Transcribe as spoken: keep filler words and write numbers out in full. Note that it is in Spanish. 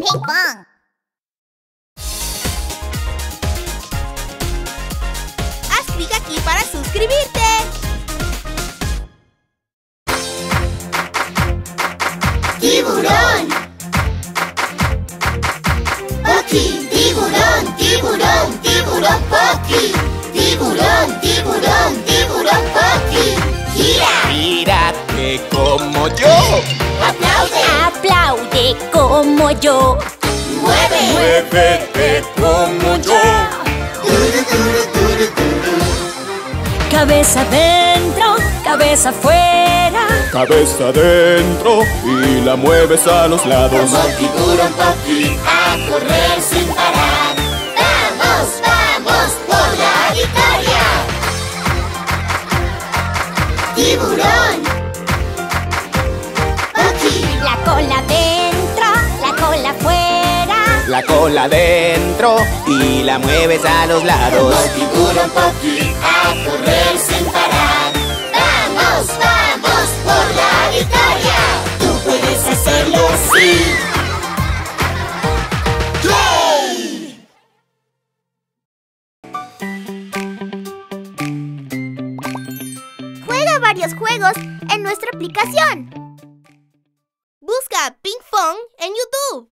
Ping Pong. Haz clic aquí para suscribirte. ¡Tiburón! ¡Pocky! ¡Tiburón! ¡Tiburón! ¡Tiburón Pocky! ¡Tiburón! ¡Tiburón! ¡Tiburón Pocky! ¡Gira! ¡Gírate como yo! ¡Aplaude! Aplaude como yo. ¡Mueve! ¡Muévete como yo! ¡Turu, turu, turu, turu! Cabeza adentro, cabeza afuera. Cabeza adentro y la mueves a los lados. Como tiburón Pocky, a correr sin parar. ¡Vamos, vamos por la victoria! ¡Tiburón! Pocky, La cola adentro, la cola afuera. La cola adentro y la mueves a los como lados. tiburón Pocky, a correr sin parar. ¡Vamos, vamos por la victoria! ¡Tú puedes hacerlo, sí! ¡Yay! Juega varios juegos en nuestra aplicación. Busca Ping Pong en YouTube.